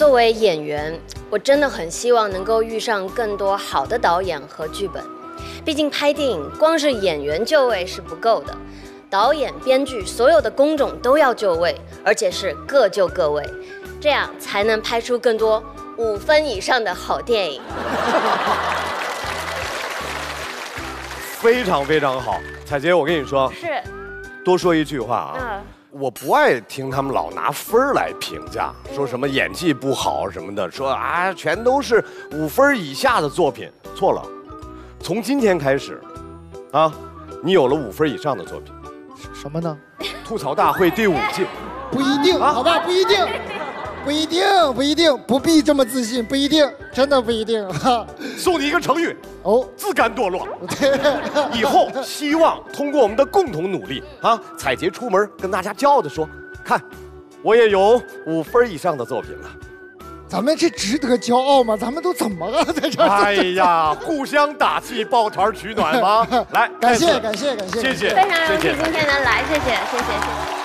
作为演员，我真的很希望能够遇上更多好的导演和剧本。毕竟拍电影光是演员就位是不够的，导演、编剧所有的工种都要就位，而且是各就各位，这样才能拍出更多5分以上的好电影。 非常非常好，彩杰，我跟你说， 是， 多说一句话啊。我不爱听他们老拿分来评价，说什么演技不好什么的，说啊全都是5分以下的作品，错了。从今天开始，啊，你有了5分以上的作品。 什么呢？ 吐槽大会第5季。 不一定，好吧，不一定，不一定，不一定，不必这么自信，不一定，真的不一定。 送你一个成语哦， 自甘堕落。以后希望通过我们的共同努力啊，彩杰出门跟大家骄傲地说，看，我也有5分以上的作品了。 咱们这值得骄傲吗？咱们都怎么了，在这？ 哎呀，互相打气，抱团取暖吗？来， 感谢，感谢，感谢， 谢谢， 非常荣幸今天能来，谢谢，谢谢，谢谢。